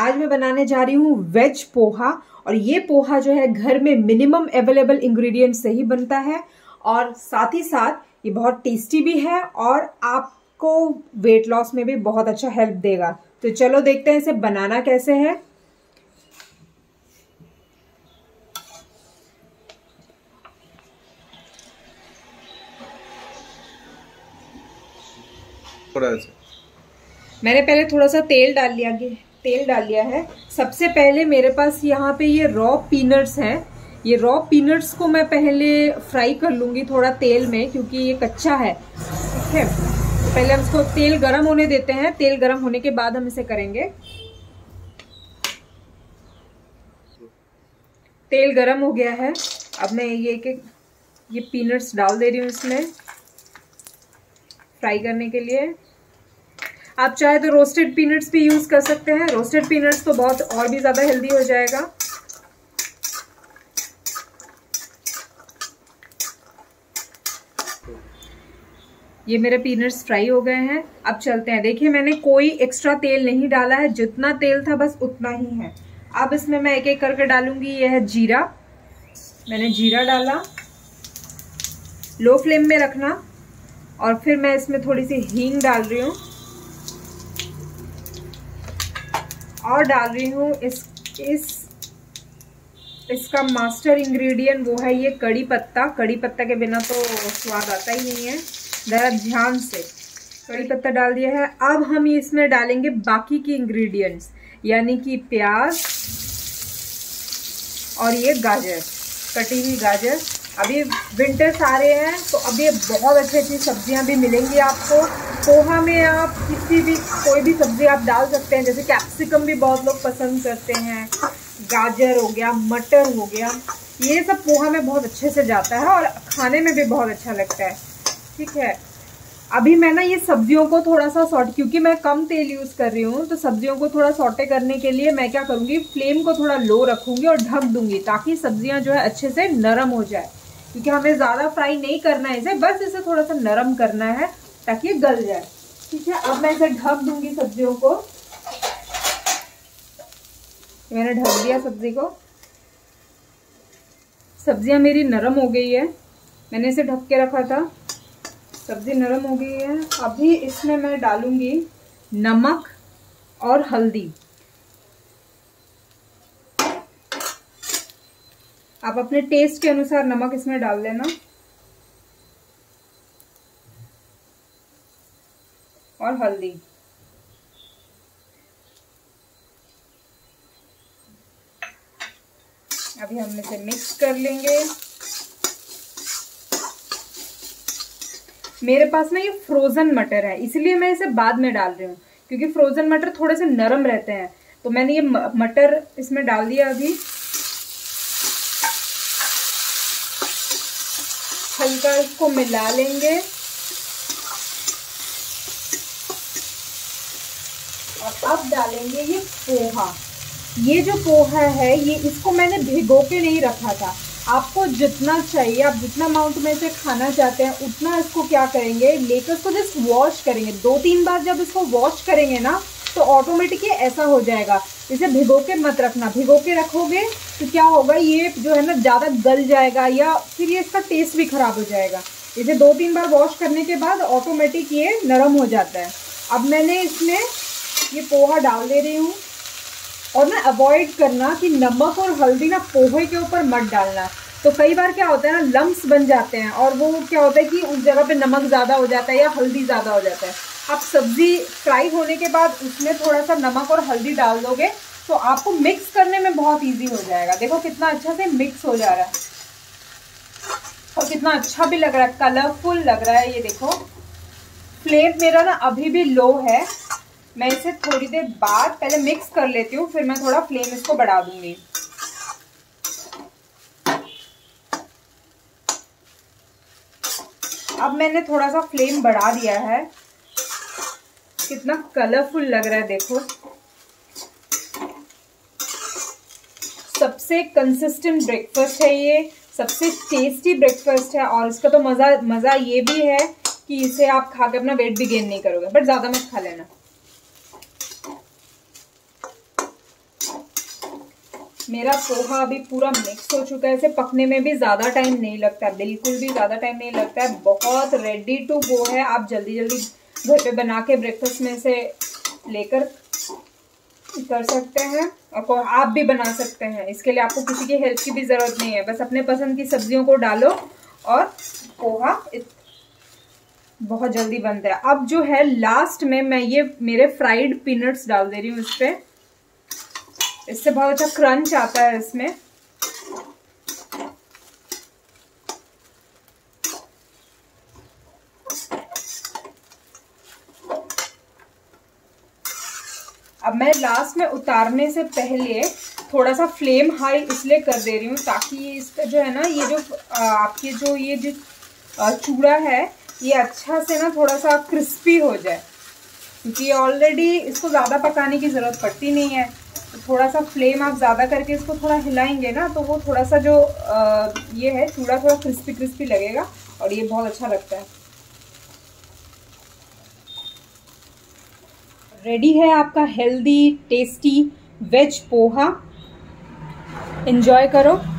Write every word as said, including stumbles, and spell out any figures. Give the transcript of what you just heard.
आज मैं बनाने जा रही हूँ वेज पोहा। और ये पोहा जो है घर में मिनिमम अवेलेबल इंग्रेडिएंट से ही बनता है और साथ ही साथ ये बहुत टेस्टी भी है और आपको वेट लॉस में भी बहुत अच्छा हेल्प देगा। तो चलो देखते हैं इसे बनाना कैसे है। मैंने पहले थोड़ा सा तेल डाल लिया तेल डाल लिया है। सबसे पहले मेरे पास यहाँ पे ये रॉ पीनट्स हैं। ये रॉ पीनट्स को मैं पहले फ्राई कर लूंगी थोड़ा तेल में, क्योंकि ये कच्चा है। ठीक है, तो पहले हम इसको तेल गरम होने देते हैं। तेल गरम होने के बाद हम इसे करेंगे। तेल गरम हो गया है। अब मैं ये एक ये पीनट्स डाल दे रही हूँ इसमें फ्राई करने के लिए। आप चाहे तो रोस्टेड पीनट्स भी यूज कर सकते हैं। रोस्टेड पीनट्स तो बहुत और भी ज्यादा हेल्दी हो जाएगा। ये मेरे पीनट्स फ्राई हो गए हैं। अब चलते हैं। देखिए मैंने कोई एक्स्ट्रा तेल नहीं डाला है, जितना तेल था बस उतना ही है। अब इसमें मैं एक एक करके डालूंगी। यह है जीरा। मैंने जीरा डाला। लो फ्लेम में रखना। और फिर मैं इसमें थोड़ी सी हींग डाल रही हूँ और डाल रही हूँ इस इस इसका मास्टर इंग्रेडिएंट, वो है ये कड़ी पत्ता। कड़ी पत्ता के बिना तो स्वाद आता ही नहीं है। जरा ध्यान से कड़ी पत्ता डाल दिया है। अब हम इसमें डालेंगे बाकी की इंग्रेडिएंट्स, यानी कि प्याज और ये गाजर, कटी हुई गाजर। अभी विंटर्स आ रहे हैं तो अभी ये बहुत अच्छी अच्छी सब्जियां भी मिलेंगी आपको। पोहा में आप किसी भी कोई भी सब्जी आप डाल सकते हैं। जैसे कैप्सिकम भी बहुत लोग पसंद करते हैं, गाजर हो गया, मटर हो गया, ये सब पोहा में बहुत अच्छे से जाता है और खाने में भी बहुत अच्छा लगता है। ठीक है, अभी मैं ना ये सब्जियों को थोड़ा सा सॉट, क्योंकि मैं कम तेल यूज कर रही हूँ, तो सब्जियों को थोड़ा सॉटे करने के लिए मैं क्या करूँगी, फ्लेम को थोड़ा लो रखूंगी और ढक दूंगी, ताकि सब्जियां जो है अच्छे से नरम हो जाए। क्योंकि हमें ज्यादा फ्राई नहीं करना है इसे, बस इसे थोड़ा सा नरम करना है ताकि ये गल जाए। ठीक है, अब मैं इसे ढक दूंगी सब्जियों को। मैंने ढक दिया सब्जी को। सब्जियां मेरी नरम हो गई है। मैंने इसे ढक के रखा था। सब्जी नरम हो गई है। अभी इसमें मैं डालूंगी नमक और हल्दी। आप अपने टेस्ट के अनुसार नमक इसमें डाल देना और हल्दी। अभी हम इसे मिक्स कर लेंगे। मेरे पास ना ये फ्रोजन मटर है, इसलिए मैं इसे बाद में डाल रही हूँ, क्योंकि फ्रोजन मटर थोड़े से नरम रहते हैं। तो मैंने ये मटर इसमें डाल दिया। अभी हल्का इसको मिला लेंगे और अब डालेंगे ये पोहा। ये जो पोहा है, ये इसको मैंने भिगो के नहीं रखा था। आपको जितना चाहिए, आप जितना अमाउंट में से खाना चाहते हैं उतना इसको क्या करेंगे, लेकर इसको जस्ट वॉश करेंगे। दो तीन बार जब इसको वॉश करेंगे ना, तो ऑटोमेटिकली ऐसा हो जाएगा। इसे भिगो के मत रखना। भिगो के रखोगे तो क्या होगा, ये जो है ना ज़्यादा गल जाएगा या फिर ये इसका टेस्ट भी खराब हो जाएगा। इसे दो तीन बार वॉश करने के बाद ऑटोमेटिक ये नरम हो जाता है। अब मैंने इसमें ये पोहा डाल दे रही हूँ। और ना अवॉइड करना कि नमक और हल्दी ना पोहे के ऊपर मत डालना। तो कई बार क्या होता है ना, लम्स बन जाते हैं और वो क्या होता है कि उस जगह पे नमक ज़्यादा हो जाता है या हल्दी ज़्यादा हो जाता है। आप सब्जी फ्राई होने के बाद उसमें थोड़ा सा नमक और हल्दी डाल दोगे तो आपको मिक्स करने में बहुत इजी हो जाएगा। देखो कितना अच्छा से मिक्स हो जा रहा है और कितना अच्छा भी लग रहा है, कलरफुल लग रहा है। ये देखो, फ्लेम मेरा ना अभी भी लो है। मैं इसे थोड़ी देर बाद पहले मिक्स कर लेती हूँ, फिर मैं थोड़ा फ्लेम इसको बढ़ा दूंगी। अब मैंने थोड़ा सा फ्लेम बढ़ा दिया है। कितना कलरफुल लग रहा है देखो। सबसे कंसिस्टेंट ब्रेकफास्ट है ये, सबसे टेस्टी ब्रेकफास्ट है। और इसका तो मजा मजा ये भी है कि इसे आप खा के अपना वेट भी गेन नहीं करोगे, बट ज्यादा मत खा लेना। मेरा पोहा अभी पूरा मिक्स हो चुका है। इसे पकने में भी ज़्यादा टाइम नहीं लगता, बिल्कुल भी ज़्यादा टाइम नहीं लगता है। बहुत रेडी टू गो है। आप जल्दी जल्दी घर पे बना के ब्रेकफास्ट में से लेकर कर सकते हैं और आप भी बना सकते हैं। इसके लिए आपको किसी की हेल्प की भी ज़रूरत नहीं है। बस अपने पसंद की सब्जियों को डालो और पोहा बहुत जल्दी बनता है। अब जो है लास्ट में मैं ये मेरे फ्राइड पीनट्स डाल दे रही हूँ इस पर। इससे बहुत अच्छा क्रंच आता है इसमें। अब मैं लास्ट में उतारने से पहले थोड़ा सा फ्लेम हाई इसलिए कर दे रही हूँ ताकि इसका जो है ना, ये जो आपके जो ये जो चूड़ा है ये अच्छा से ना थोड़ा सा क्रिस्पी हो जाए, क्योंकि ऑलरेडी इसको ज़्यादा पकाने की ज़रूरत पड़ती नहीं है। तो थोड़ा सा फ्लेम आप ज़्यादा करके इसको थोड़ा हिलाएंगे ना तो वो थोड़ा सा जो आ, ये है चूड़ा थोड़ा क्रिस्पी क्रिस्पी लगेगा और ये बहुत अच्छा लगता है। रेडी है आपका healthy tasty veg poha. Enjoy करो।